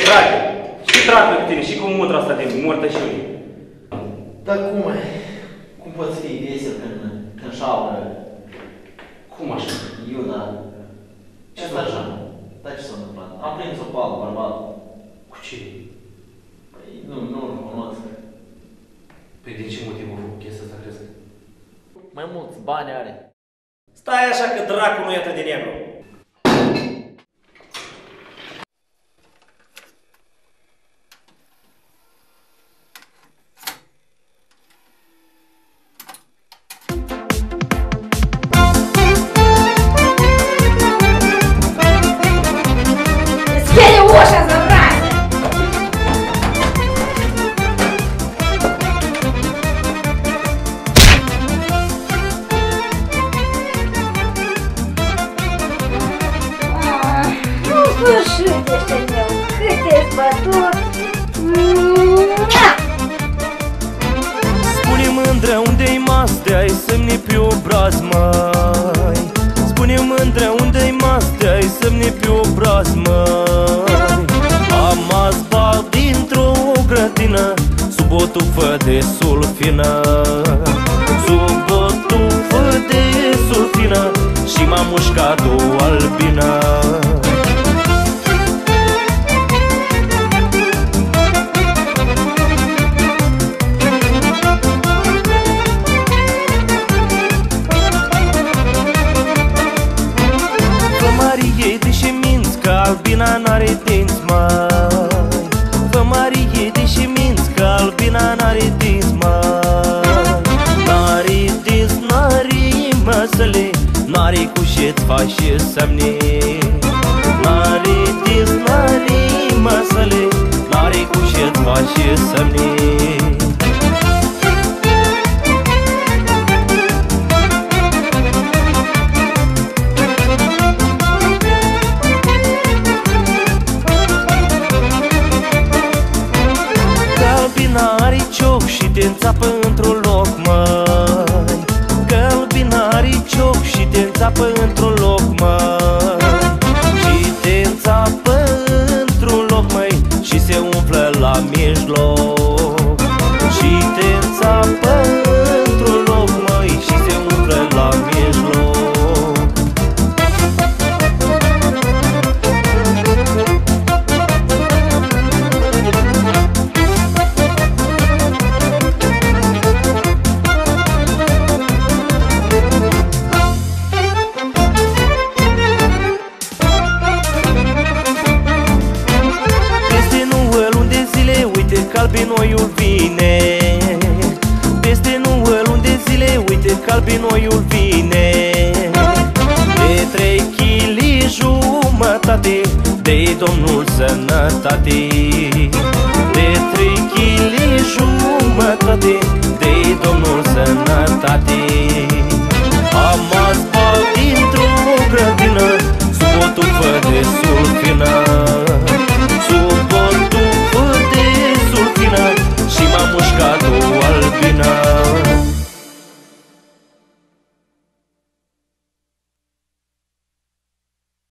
frate, și trag cu tine și cu mutra asta de mortășiune. Dar cum poți fi vesel când șaură? Cum așa? Eu, da. Ce asta așa? Dar ce s-a întâmplat? Am prins o pală, bărbatul. Cu ce? Păi nu-l cunosc. Păi din ce motiv a făcut chestia asta, crezi? Mai mulți bani are. Stai așa că dracu nu e atât de negru. Spune mândră unde-i mastea-i semne pe obraz, mai. Spune mândră unde-i mastea-i semne pe obraz, mai. Am azbal dintr-o grădină sub o tufă de sulfină, sub o tufă de sulfină, și m-a mușcat o albină. Albina n-are dinți, mai. Fă Marie, deși minți că albina n-are dinți, mai. N-are dinți, n-are măsăle, n-are cușet, faci și semne. N-are dinți, n-are măsăle, n-are cușet, faci și semne. Te înțapă într-un loc, măi. Că-albina are cioc și te înțapă într-un loc, măi. Și te înțapă într-un loc, măi, și se umflă la mijloc. Și te înțapă într-un loc, măi, și se umflă la mijloc. Albinoiul vine peste Nuăl unde zile, uite că albinoiul vine. De 3 kg jumătate, de Domnul sănătate. De 3 kg jumătate, de Domnul sănătate.